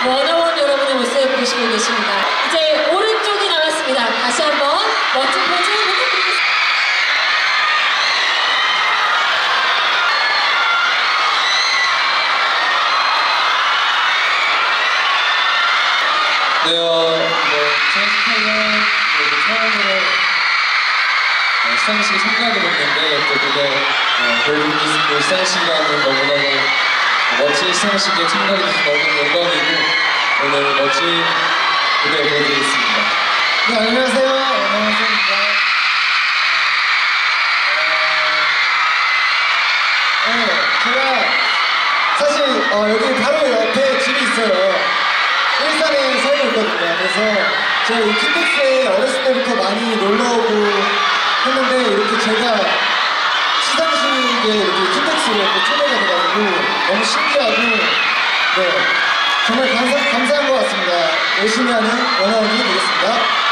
워너원 여러분의 모습 보시고 계십니다. 이제 오른쪽이 남았습니다. 다시 한번 멋진 포즈 부탁드리겠습니다. 네, 2018년 처음으로 시상식에 참가하게 됐는데 또 그게 골든디스크 시상식이라는 너무너무 멋진 시상식에 참가하게 돼서 너무 영광이고 오늘 멋진 무대 보여드리겠습니다. 네, 안녕하세요. 안녕하세요. 네, 제가 사실 여기 바로 옆에 집이 있어요. 일산에 살고 있거든요. 그래서 제가 이 킨텍스에 어렸을 때부터 많이 놀러오고 했는데 이렇게 제가 시상식에 이렇게 킨텍스로 이렇게 초대가 돼가지고 너무 신기하고 네, 정말 감사한 것 같습니다. 열심히 하는 원어원이 되겠습니다.